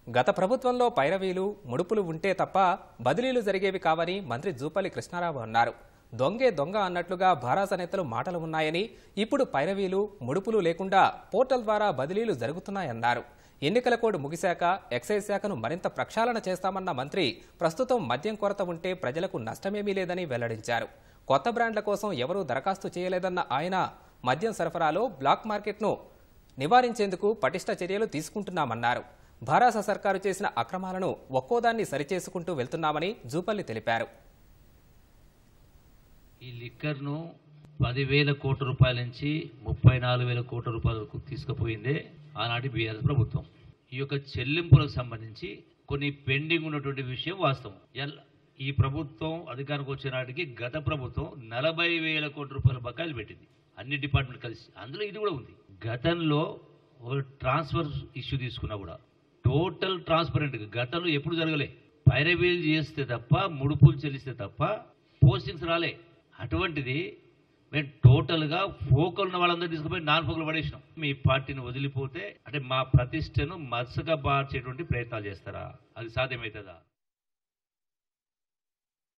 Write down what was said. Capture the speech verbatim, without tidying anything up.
గత ప్రభుత్వంలో పైరవీలు ముడుపులు ఉంటే తప్ప బదిలీలు జరిగేవి కావని మంత్రి జూపల్లి కృష్ణారావు అన్నారు. దొంగే దొంగ అన్నట్లుగా భారాస నేతలు మాటలు ఉన్నాయని, ఇప్పుడు పైరవీలు ముడుపులు లేకుండా పోర్టల్ ద్వారా బదిలీలు జరుగుతున్నాయన్నారు. ఎన్నికల కోడ్ ముగిశాక ఎక్సైజ్ శాఖను మరింత ప్రక్షాళన చేస్తామన్న మంత్రి ప్రస్తుతం మద్యం కొరత ఉంటే ప్రజలకు నష్టమేమీ లేదని వెల్లడించారు. కొత్త బ్రాండ్ల కోసం ఎవరూ దరఖాస్తు చేయలేదన్న ఆయన మద్యం సరఫరాలో బ్లాక్ మార్కెట్ను నివారించేందుకు పటిష్ట చర్యలు తీసుకుంటున్నామన్నారు. భారాస సర్కారు చేసిన అక్రమాలను ఒక్కోదాన్ని సరిచేసుకుంటూ వెళ్తున్నామని జూపల్లి తెలిపారు. ఈ లిక్కర్ను పదివేల కోట్ల రూపాయల నుంచి ముప్పై నాలుగు వేల కోట్ల రూపాయలకు తీసుకుపోయిందే ఆనాటి బీఆర్ఎస్ ప్రభుత్వం. ఈ యొక్క చెల్లింపులకు సంబంధించి కొన్ని పెండింగ్ ఉన్నటువంటి విషయం వాస్తవం. ఈ ప్రభుత్వం అధికారానికి వచ్చే నాటికి గత ప్రభుత్వం నలభై వేల కోట్ల రూపాయల బకాయిలు పెట్టింది, అన్ని డిపార్ట్మెంట్ కలిసి. అందులో ఇది కూడా ఉంది. గతంలో ట్రాన్స్ఫర్ ఇష్యూ తీసుకున్నా కూడా టోటల్ ట్రాన్స్పరెంట్గా గతంలో ఎప్పుడు జరగలే. పైరవీలు చేస్తే తప్ప, ముడుపులు చెల్లిస్తే తప్ప పోస్టింగ్స్ రాలే. అటువంటిది మేము టోటల్గా ఫోకల్ ఉన్న వాళ్ళందరూ తీసుకుపోయి నాన్ ఫోకల్ పడేసినాం. మీ పార్టీని వదిలిపోతే అంటే మా ప్రతిష్టను మసక బార్చేటువంటి ప్రయత్నాలు చేస్తారా? అది సాధ్యమవుతుందా?